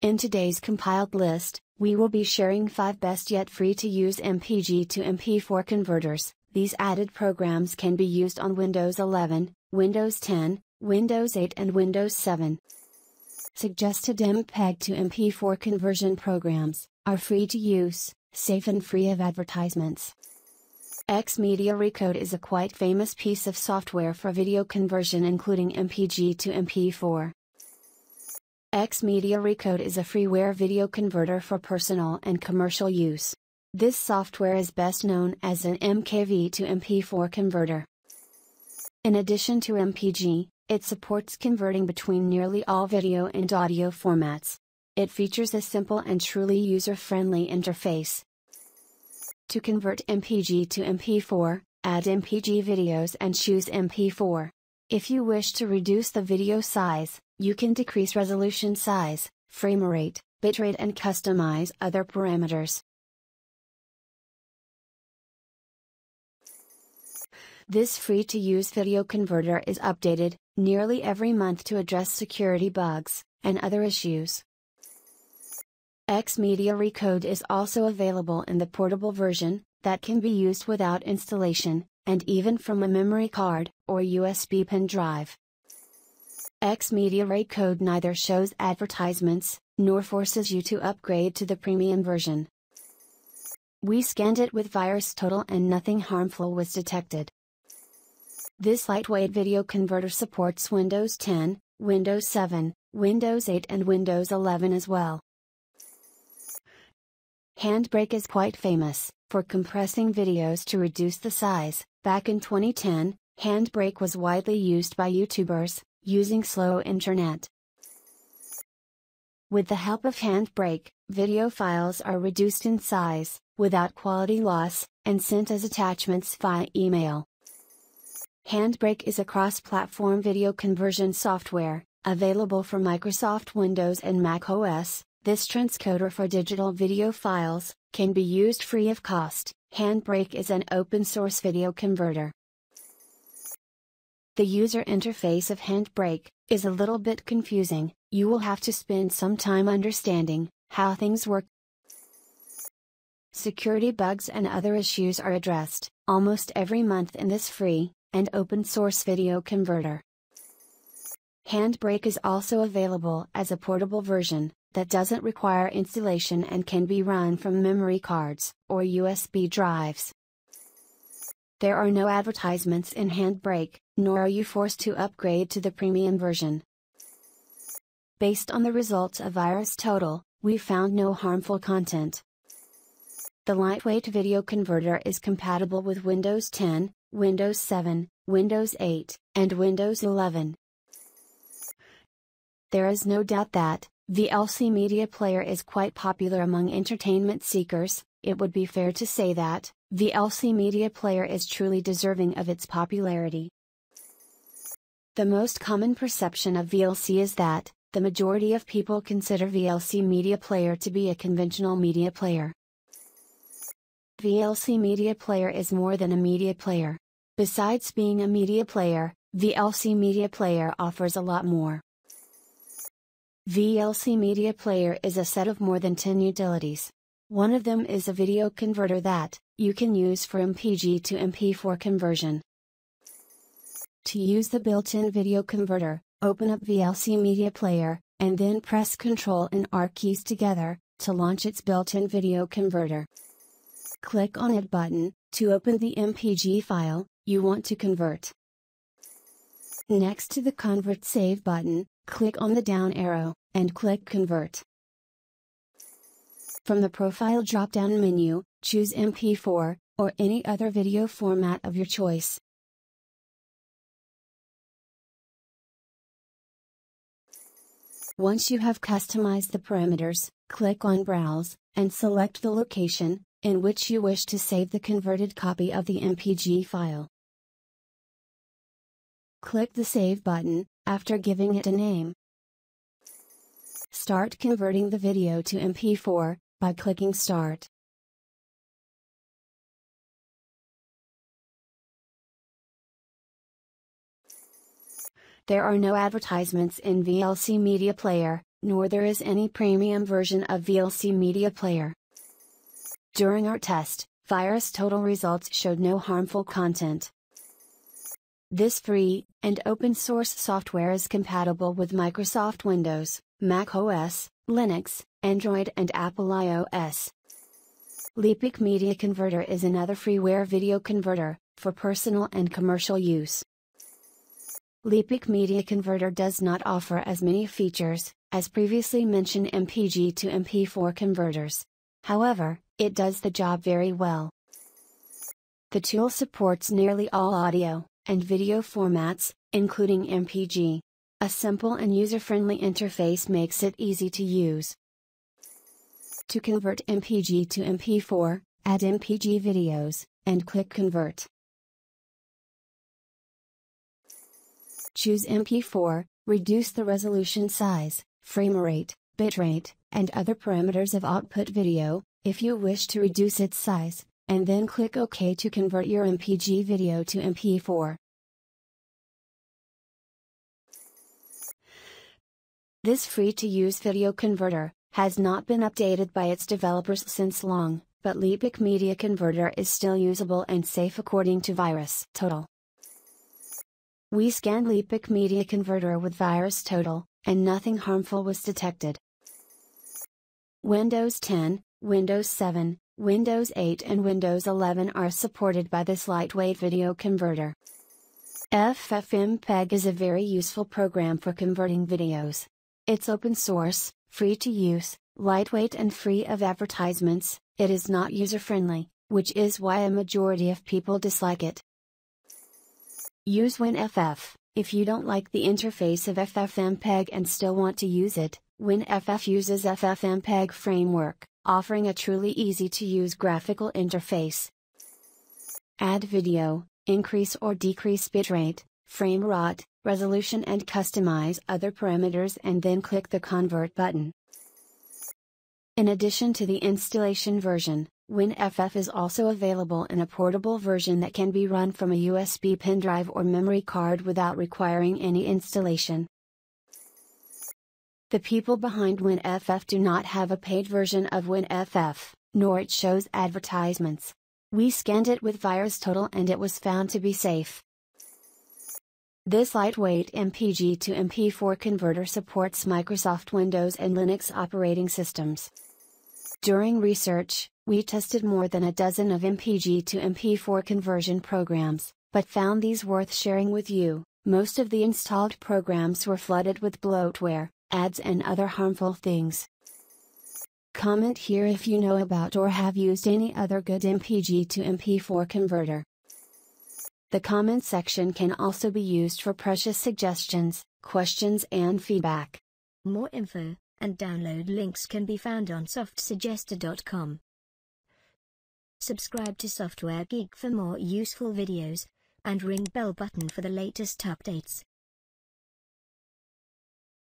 In today's compiled list, we will be sharing 5 best yet free to use MPG to MP4 converters. These added programs can be used on Windows 11, Windows 10, Windows 8 and Windows 7. Suggested MPEG to MP4 conversion programs are free to use, safe and free of advertisements. XMedia Recode is a quite famous piece of software for video conversion including MPG to MP4. XMedia Recode is a freeware video converter for personal and commercial use. This software is best known as an MKV to MP4 converter. In addition to MPG, it supports converting between nearly all video and audio formats. It features a simple and truly user-friendly interface. To convert MPG to MP4, add MPG videos and choose MP4. If you wish to reduce the video size, you can decrease resolution size, frame rate, bitrate and customize other parameters. This free-to-use video converter is updated nearly every month to address security bugs and other issues. XMedia Recode is also available in the portable version that can be used without installation, and even from a memory card or USB pen drive. XMedia Recode neither shows advertisements nor forces you to upgrade to the premium version. We scanned it with VirusTotal and nothing harmful was detected. This lightweight video converter supports Windows 10, Windows 7, Windows 8 and Windows 11 as well. HandBrake is quite famous for compressing videos to reduce the size. Back in 2010, HandBrake was widely used by YouTubers using slow internet. With the help of HandBrake, video files are reduced in size, without quality loss, and sent as attachments via email. HandBrake is a cross-platform video conversion software, available for Microsoft Windows and Mac OS. This transcoder for digital video files can be used free of cost. HandBrake is an open-source video converter. The user interface of HandBrake is a little bit confusing. You will have to spend some time understanding how things work. Security bugs and other issues are addressed almost every month in this free and open-source video converter. HandBrake is also available as a portable version that doesn't require installation and can be run from memory cards or USB drives. There are no advertisements in HandBrake, nor are you forced to upgrade to the premium version. Based on the results of VirusTotal, we found no harmful content. The lightweight video converter is compatible with Windows 10, Windows 7, Windows 8, and Windows 11. There is no doubt that VLC Media Player is quite popular among entertainment seekers. It would be fair to say that VLC Media Player is truly deserving of its popularity. The most common perception of VLC is that the majority of people consider VLC Media Player to be a conventional media player. VLC Media Player is more than a media player. Besides being a media player, VLC Media Player offers a lot more. VLC Media Player is a set of more than 10 utilities. One of them is a video converter that you can use for MPG to MP4 conversion. To use the built-in video converter, open up VLC Media Player, and then press Ctrl and R keys together to launch its built-in video converter. Click on Add button to open the MPG file you want to convert. Next to the Convert Save button, click on the down arrow, and click Convert. From the Profile drop-down menu, choose MP4, or any other video format of your choice. Once you have customized the parameters, click on Browse, and select the location in which you wish to save the converted copy of the MPG file. Click the Save button, after giving it a name. Start converting the video to MP4, by clicking Start. There are no advertisements in VLC Media Player, nor there is any premium version of VLC Media Player. During our test, VirusTotal results showed no harmful content. This free and open source software is compatible with Microsoft Windows, Mac OS, Linux, Android and Apple iOS. Leapic Media Converter is another freeware video converter, for personal and commercial use. Leapic Media Converter does not offer as many features, as previously mentioned MPG to MP4 converters. However, it does the job very well. The tool supports nearly all audio and video formats, including MPG. A simple and user-friendly interface makes it easy to use. To convert MPG to MP4, add MPG videos, and click Convert. Choose MP4, reduce the resolution size, frame rate, bitrate, and other parameters of output video, if you wish to reduce its size, and then click OK to convert your MPG video to MP4. This free-to-use video converter has not been updated by its developers since long, but Leapic Media Converter is still usable and safe according to VirusTotal. We scanned Leapic Media Converter with VirusTotal, and nothing harmful was detected. Windows 10, Windows 7, Windows 8 and Windows 11 are supported by this lightweight video converter. FFmpeg is a very useful program for converting videos. It's open source, free to use, lightweight and free of advertisements. It is not user-friendly, which is why a majority of people dislike it. Use WinFF. If you don't like the interface of FFmpeg and still want to use it, WinFF uses FFmpeg framework, offering a truly easy-to-use graphical interface. Add video, increase or decrease bitrate, frame rate, resolution and customize other parameters and then click the Convert button. In addition to the installation version, WinFF is also available in a portable version that can be run from a USB pen drive or memory card without requiring any installation. The people behind WinFF do not have a paid version of WinFF, nor it shows advertisements. We scanned it with VirusTotal and it was found to be safe. This lightweight MPG to MP4 converter supports Microsoft Windows and Linux operating systems. During research, we tested more than a dozen of MPG to MP4 conversion programs, but found these worth sharing with you. Most of the installed programs were flooded with bloatware, ads and other harmful things. Comment here if you know about or have used any other good MPG to MP4 converter. The comment section can also be used for precious suggestions, questions and feedback. More info and download links can be found on softsuggester.com. Subscribe to Software Geek for more useful videos, and ring bell button for the latest updates.